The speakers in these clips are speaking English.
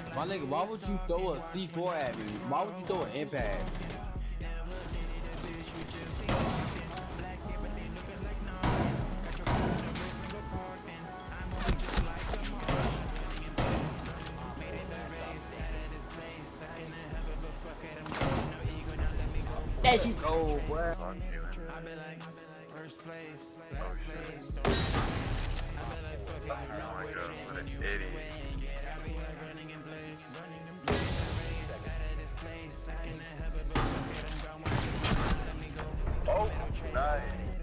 My nigga, why would you throw a C4 at me? Why would you throw an impact? That shit's cold, boy. First place, last place. Oh, nice.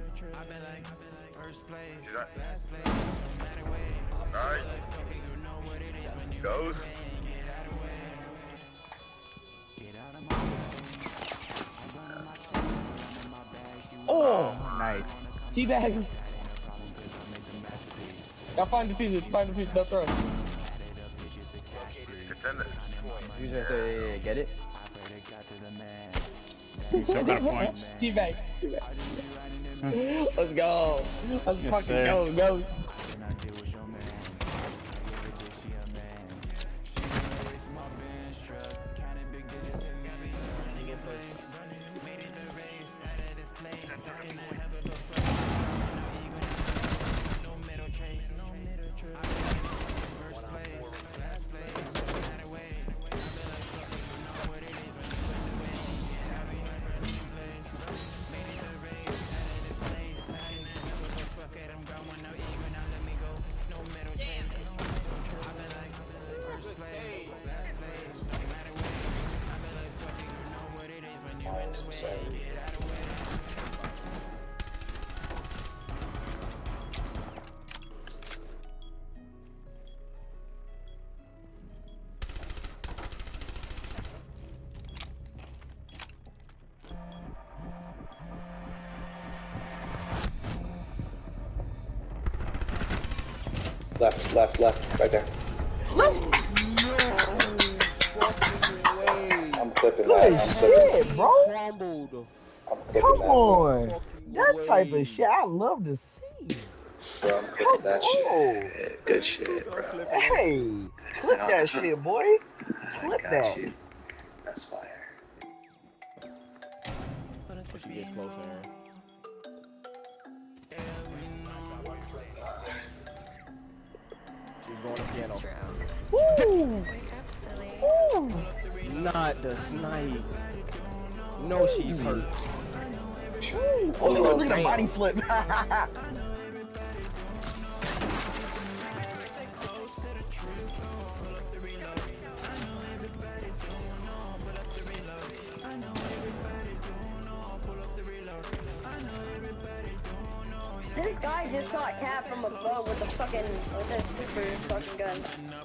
Nice. Goes. Oh, nice. Teabag. Y'all find the pieces, don't throw it. Defend it. You just say, get it? You still got a point. Teabag. Let's go. Let's fucking go. Left, right there. I'm clipping that. Shit, bro. I'm clipping Come that. on. That type of shit I love to see. Bro, I'm clipping that shit. Good shit, bro. Hey, clip that shit, boy. Clip that. You. That's fire. She gets closer. She's going to piano. Woo! Wake up, silly. Woo! Not the snipe. No, she's hurt. Woo! Oh, look at the body flip. This guy just shot Cap from above with a super fucking gun.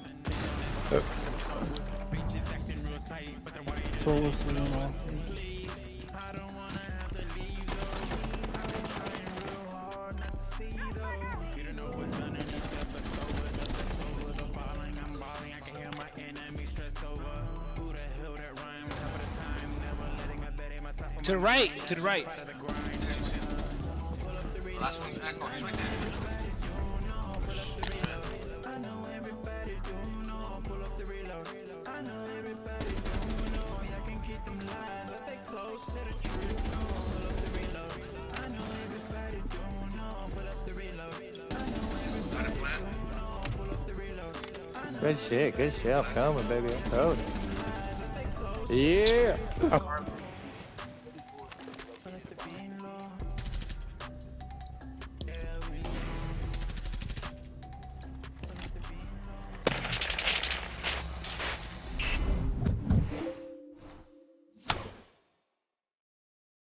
To the right, to the right. Last one's echo, he's right there. Good shit, I'm coming, baby. I told you. Yeah.